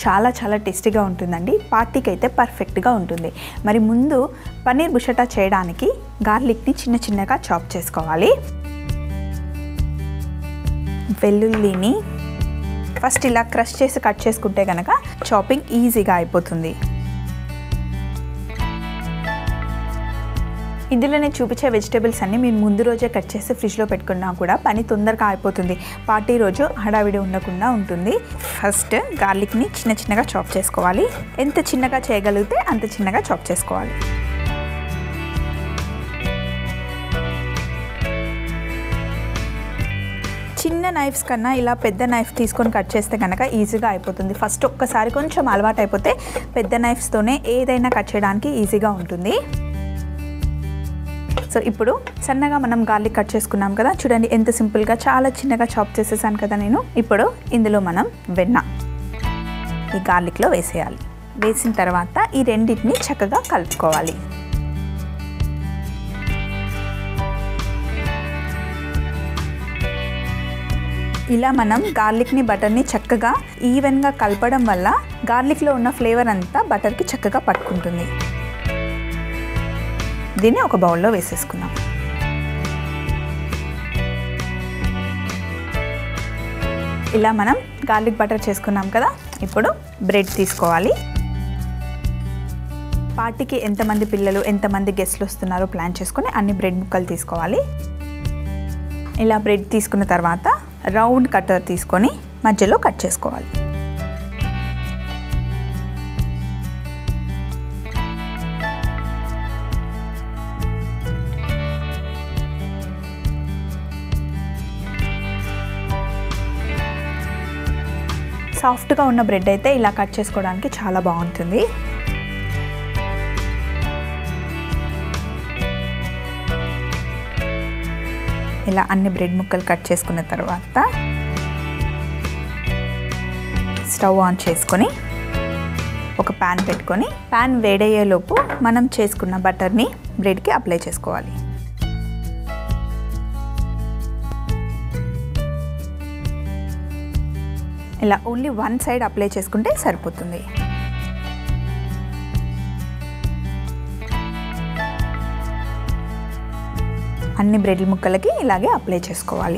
చాలా చాలా టేస్టీగా ఉంటుందండి. పార్టీకి అయితే పర్ఫెక్ట్గా ఉంటుంది. మరి ముందు పన్నీర్ బుషటా చేయడానికి గార్లిక్ని చిన్న చిన్నగా చాప్ చేసుకోవాలి. వెల్లుల్లిని ఫస్ట్ ఇలా క్రష్ చేసి కట్ చేసుకుంటే కనుక చాపింగ్ ఈజీగా అయిపోతుంది. ఇందులో నేను చూపించే వెజిటేబుల్స్ అన్నీ మీరు ముందు రోజే కట్ చేసి ఫ్రిడ్జ్లో పెట్టుకున్నా కూడా పని తొందరగా అయిపోతుంది. పార్టీ రోజు హడావిడి ఉండకుండా ఉంటుంది. ఫస్ట్ గార్లిక్ని చిన్న చిన్నగా చాప్ చేసుకోవాలి. ఎంత చిన్నగా చేయగలిగితే అంత చిన్నగా చాప్ చేసుకోవాలి. చిన్న నైఫ్స్ కన్నా ఇలా పెద్ద నైఫ్ తీసుకొని కట్ చేస్తే కనుక ఈజీగా అయిపోతుంది. ఫస్ట్ ఒక్కసారి కొంచెం అలవాటు అయిపోతే పెద్ద నైఫ్స్తోనే ఏదైనా కట్ చేయడానికి ఈజీగా ఉంటుంది. సో ఇప్పుడు సన్నగా మనం గార్లిక్ కట్ చేసుకున్నాం కదా, చూడండి ఎంత సింపుల్గా చాలా చిన్నగా చాప్ చేసేసాను కదా నేను. ఇప్పుడు ఇందులో మనం వెన్న ఈ గార్లిక్లో వేసేయాలి. వేసిన తర్వాత ఈ రెండింటిని చక్కగా కలుపుకోవాలి. ఇలా మనం గార్లిక్ని బటర్ని చక్కగా ఈవెన్గా కలపడం వల్ల గార్లిక్లో ఉన్న ఫ్లేవర్ అంతా బటర్కి చక్కగా పట్టుకుంటుంది. దీన్ని ఒక బౌల్లో వేసేసుకుందాం. ఇలా మనం గార్లిక్ బటర్ చేసుకున్నాం కదా, ఇప్పుడు బ్రెడ్ తీసుకోవాలి. పార్టీకి ఎంతమంది పిల్లలు ఎంతమంది గెస్ట్లు వస్తున్నారో ప్లాన్ చేసుకొని అన్ని బ్రెడ్ ముక్కలు తీసుకోవాలి. ఇలా బ్రెడ్ తీసుకున్న తర్వాత రౌండ్ కట్టర్ తీసుకొని మధ్యలో కట్ చేసుకోవాలి. సాఫ్ట్గా ఉన్న బ్రెడ్ అయితే ఇలా కట్ చేసుకోవడానికి చాలా బాగుంటుంది. ఇలా అన్ని బ్రెడ్ ముక్కలు కట్ చేసుకున్న తర్వాత స్టవ్ ఆన్ చేసుకొని ఒక ప్యాన్ పెట్టుకొని ప్యాన్ వేడయ్యేలోపు మనం చేసుకున్న బటర్ని బ్రెడ్కి అప్లై చేసుకోవాలి. ఇలా ఓన్లీ వన్ సైడ్ అప్లై చేసుకుంటే సరిపోతుంది. అన్ని బ్రెడ్ ముక్కలకి ఇలాగే అప్లై చేసుకోవాలి.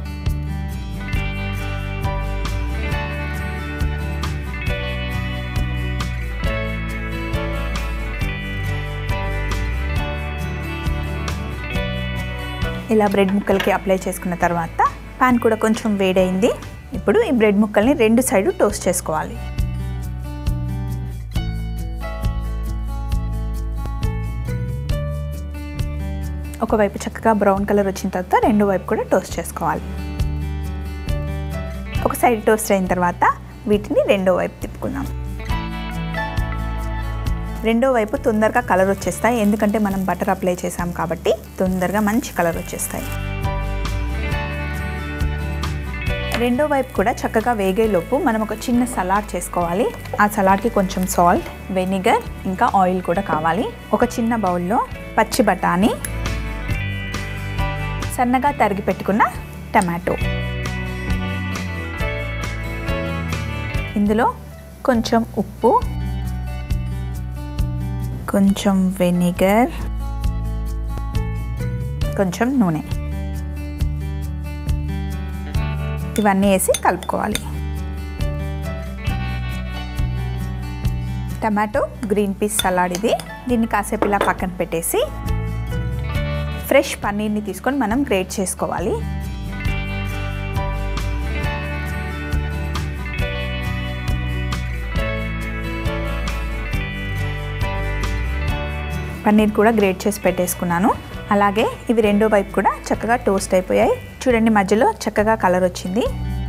ఇలా బ్రెడ్ ముక్కలకి అప్లై చేసుకున్న తర్వాత ప్యాన్ కూడా కొంచెం వేడైంది. ఇప్పుడు ఈ బ్రెడ్ ముక్కల్ని రెండు సైడు టోస్ట్ చేసుకోవాలి. ఒకవైపు చక్కగా బ్రౌన్ కలర్ వచ్చిన తర్వాత రెండో వైపు కూడా టోస్ట్ చేసుకోవాలి. ఒక సైడ్ టోస్ట్ అయిన తర్వాత వీటిని రెండో వైపు తిప్పుకుందాం. రెండో వైపు తొందరగా కలర్ వచ్చేస్తాయి, ఎందుకంటే మనం బటర్ అప్లై చేసాం కాబట్టి తొందరగా మంచి కలర్ వచ్చేస్తాయి. రెండో వైపు కూడా చక్కగా వేగేలోపు మనం ఒక చిన్న సలాడ్ చేసుకోవాలి. ఆ సలాడ్కి కొంచెం సాల్ట్, వెనిగర్ ఇంకా ఆయిల్ కూడా కావాలి. ఒక చిన్న బౌల్లో పచ్చి బఠానీ, సన్నగా తరిగి పెట్టుకున్న టమాటో, ఇందులో కొంచెం ఉప్పు, కొంచెం వెనిగర్, కొంచెం నూనె, ఇవన్నీ వేసి కలుపుకోవాలి. టమాటో గ్రీన్ పీస్ సలాడ్ ఇది. దీన్ని కాసేపు ఇలా పక్కన పెట్టేసి ఫ్రెష్ పన్నీర్ని తీసుకొని మనం గ్రేట్ చేసుకోవాలి. పన్నీర్ కూడా గ్రేట్ చేసి పెట్టేసుకున్నాను. అలాగే ఇవి రెండో వైపు కూడా చక్కగా టోస్ట్ అయిపోయాయి. చూడండి మధ్యలో చక్కగా కలర్ వచ్చింది.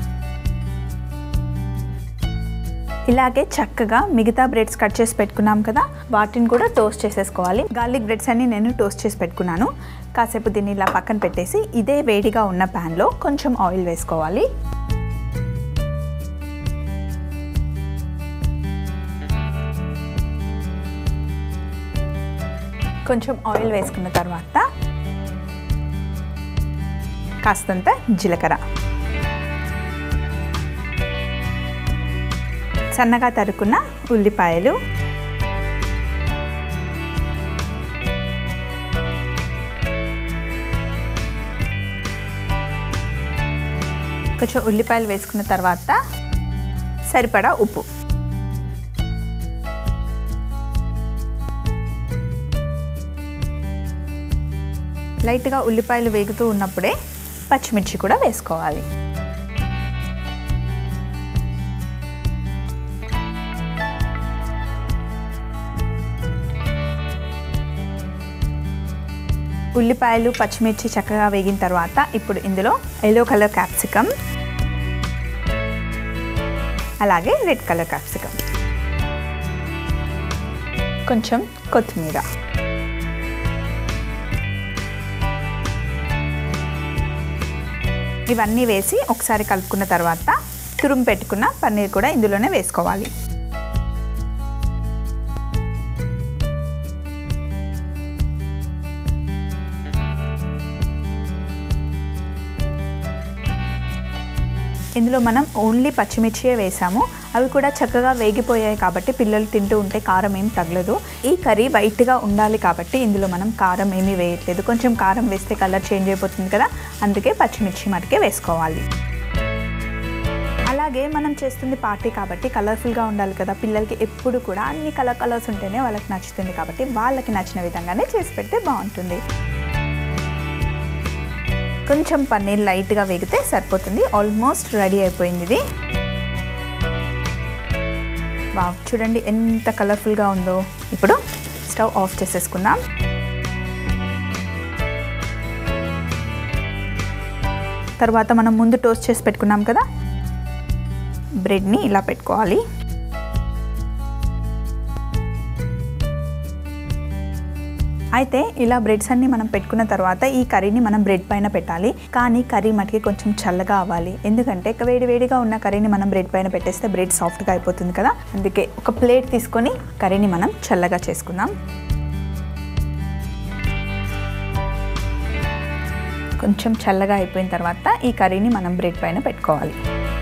ఇలాగే చక్కగా మిగతా బ్రెడ్స్ కట్ చేసి పెట్టుకున్నాం కదా, వాటిని కూడా టోస్ట్ చేసేసుకోవాలి. గార్లిక్ బ్రెడ్స్ అన్ని నేను టోస్ట్ చేసి పెట్టుకున్నాను. కాసేపు దీన్ని ఇలా పక్కన పెట్టేసి ఇదే వేడిగా ఉన్న ప్యాన్లో కొంచెం ఆయిల్ వేసుకోవాలి. కొంచెం ఆయిల్ వేసుకున్న తర్వాత కాస్తంత జీలకర్ర, సన్నగా తరుక్కున్న ఉల్లిపాయలు, కొంచెం ఉల్లిపాయలు వేసుకున్న తర్వాత సరిపడా ఉప్పు, లైట్గా ఉల్లిపాయలు వేగుతూ ఉన్నప్పుడే పచ్చిమిర్చి కూడా వేసుకోవాలి. ఉల్లిపాయలు పచ్చిమిర్చి చక్కగా వేగిన తర్వాత ఇప్పుడు ఇందులో ఎల్లో కలర్ క్యాప్సికమ్, అలాగే రెడ్ కలర్ క్యాప్సికమ్, కొంచెం కొత్తిమీర, ఇవన్నీ వేసి ఒకసారి కలుపుకున్న తర్వాత తురుము పెట్టుకున్న పన్నీర్ కూడా ఇందులోనే వేసుకోవాలి. ఇందులో మనం ఓన్లీ పచ్చిమిర్చియే వేసాము. అవి కూడా చక్కగా వేగిపోయాయి కాబట్టి పిల్లలు తింటూ ఉంటే కారం ఏం తగలదు. ఈ కర్రీ వైట్గా ఉండాలి కాబట్టి ఇందులో మనం కారం ఏమీ వేయట్లేదు. కొంచెం కారం వేస్తే కలర్ చేంజ్ అయిపోతుంది కదా, అందుకే పచ్చిమిర్చి మటుకే వేసుకోవాలి. అలాగే మనం చేస్తుంది పార్టీ కాబట్టి కలర్ఫుల్గా ఉండాలి కదా. పిల్లలకి ఎప్పుడు కూడా అన్ని కలర్స్ ఉంటేనే వాళ్ళకి నచ్చుతుంది కాబట్టి వాళ్ళకి నచ్చిన విధంగానే చేసి పెడితే బాగుంటుంది. కొంచెం పన్నీర్ లైట్గా వేగితే సరిపోతుంది. ఆల్మోస్ట్ రెడీ అయిపోయింది ఇది. వావ్, చూడండి ఎంత కలర్ఫుల్గా ఉందో. ఇప్పుడు స్టవ్ ఆఫ్ చేసేసుకుందాం. తర్వాత మనం ముందు టోస్ట్ చేసి పెట్టుకున్నాం కదా, బ్రెడ్ని ఇలా పెట్టుకోవాలి. అయితే ఇలా బ్రెడ్స్ అన్ని మనం పెట్టుకున్న తర్వాత ఈ కర్రీని మనం బ్రెడ్ పైన పెట్టాలి. కానీ కర్రీ మటుకి కొంచెం చల్లగా అవ్వాలి. ఎందుకంటే వేడివేడిగా ఉన్న కర్రీని మనం బ్రెడ్ పైన పెట్టేస్తే బ్రెడ్ సాఫ్ట్గా అయిపోతుంది కదా. అందుకే ఒక ప్లేట్ తీసుకొని కర్రీని మనం చల్లగా చేసుకుందాం. కొంచెం చల్లగా అయిపోయిన తర్వాత ఈ కర్రీని మనం బ్రెడ్ పైన పెట్టుకోవాలి.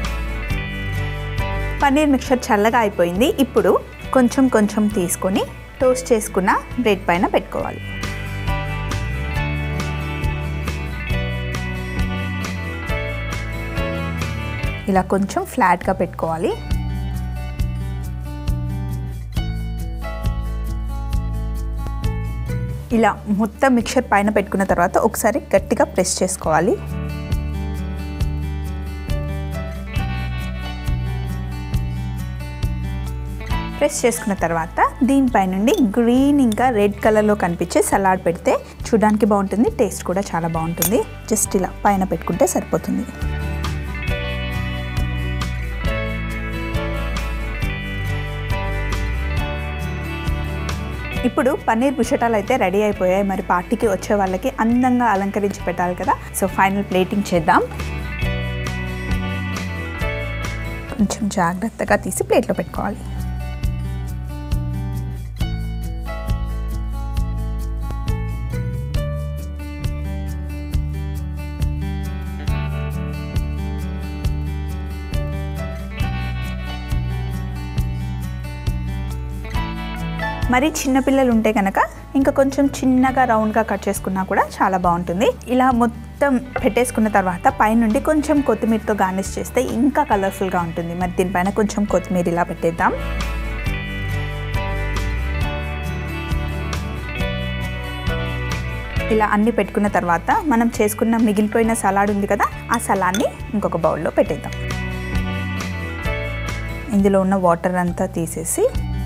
పన్నీర్ మిక్చర్ చల్లగా అయిపోయింది. ఇప్పుడు కొంచెం తీసుకొని టోస్ట్ చేసుకున్న బ్రెడ్ పైన పెట్టుకోవాలి. ఇలా కొంచెం ఫ్లాట్గా పెట్టుకోవాలి. ఇలా మొత్తం మిక్చర్ పైన పెట్టుకున్న తర్వాత ఒకసారి గట్టిగా ప్రెస్ చేసుకోవాలి. ప్రెస్ చేసుకున్న తర్వాత దీనిపై నుండి గ్రీన్ ఇంకా రెడ్ కలర్లో కనిపించే సలాడ్ పెడితే చూడడానికి బాగుంటుంది, టేస్ట్ కూడా చాలా బాగుంటుంది. జస్ట్ ఇలా పైన పెట్టుకుంటే సరిపోతుంది. ఇప్పుడు పన్నీర్ బుషటాలు అయితే రెడీ అయిపోయాయి. మరి పార్టీకి వచ్చే వాళ్ళకి అందంగా అలంకరించి పెట్టాలి కదా. సో ఫైనల్ ప్లేటింగ్ చేద్దాం. కొంచెం జాగ్రత్తగా తీసి ప్లేట్లో పెట్టుకోవాలి. మరి చిన్నపిల్లలు ఉంటే కనుక ఇంకా కొంచెం చిన్నగా రౌండ్గా కట్ చేసుకున్నా కూడా చాలా బాగుంటుంది. ఇలా మొత్తం పెట్టేసుకున్న తర్వాత పైనుండి కొంచెం కొత్తిమీరతో గార్నిష్ చేస్తే ఇంకా కలర్ఫుల్గా ఉంటుంది. మరి దీనిపైన కొంచెం కొత్తిమీర ఇలా పెట్టేద్దాం. ఇలా అన్నీ పెట్టుకున్న తర్వాత మనం చేసుకున్న మిగిలిపోయిన సలాడ్ ఉంది కదా, ఆ సలాడ్ని ఇంకొక బౌల్లో పెట్టేద్దాం. ఇందులో ఉన్న వాటర్ అంతా తీసేసి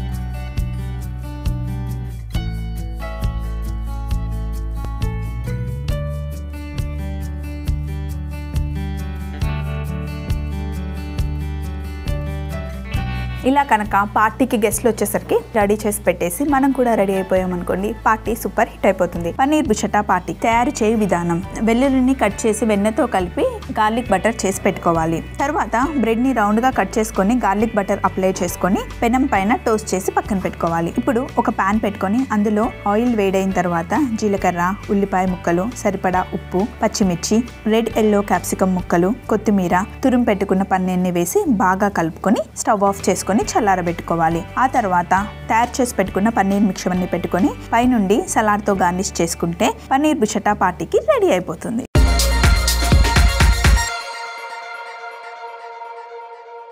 ఇలా కనుక పార్టీకి గెస్ట్లు వచ్చేసరికి రెడీ చేసి పెట్టేసి మనం కూడా రెడీ అయిపోయాం అనుకోండి, పార్టీ సూపర్ హిట్ అయిపోతుంది. పన్నీర్ బుషటా పార్టీ తయారు చేయు విధానం: వెల్లుల్లిని కట్ చేసి వెన్నతో కలిపి గార్లిక్ బటర్ చేసి పెట్టుకోవాలి. తర్వాత బ్రెడ్ ని రౌండ్ గా కట్ చేసుకొని గార్లిక్ బటర్ అప్లై చేసుకొని పెనం పైన టోస్ట్ చేసి పక్కన పెట్టుకోవాలి. ఇప్పుడు ఒక పాన్ పెట్టుకొని అందులో ఆయిల్ వేడైన తర్వాత జీలకర్ర, ఉల్లిపాయ ముక్కలు, సరిపడా ఉప్పు, పచ్చిమిర్చి, రెడ్ ఎల్లో క్యాప్సికమ్ ముక్కలు, కొత్తిమీర, తురుము పెట్టుకున్న పన్నీర్ని వేసి బాగా కలుపుకొని స్టవ్ ఆఫ్ చేసుకొని చేసుకొని చల్లారబెట్టుకోవాలి. ఆ తర్వాత తయారు చేసి పెట్టుకున్న పన్నీర్ మిక్చర్ని పెట్టుకొని పైనుండి సలాడ్తో గార్నిష్ చేసుకుంటే పన్నీర్ బుషెట్టా పార్టీకి రెడీ అయిపోతుంది.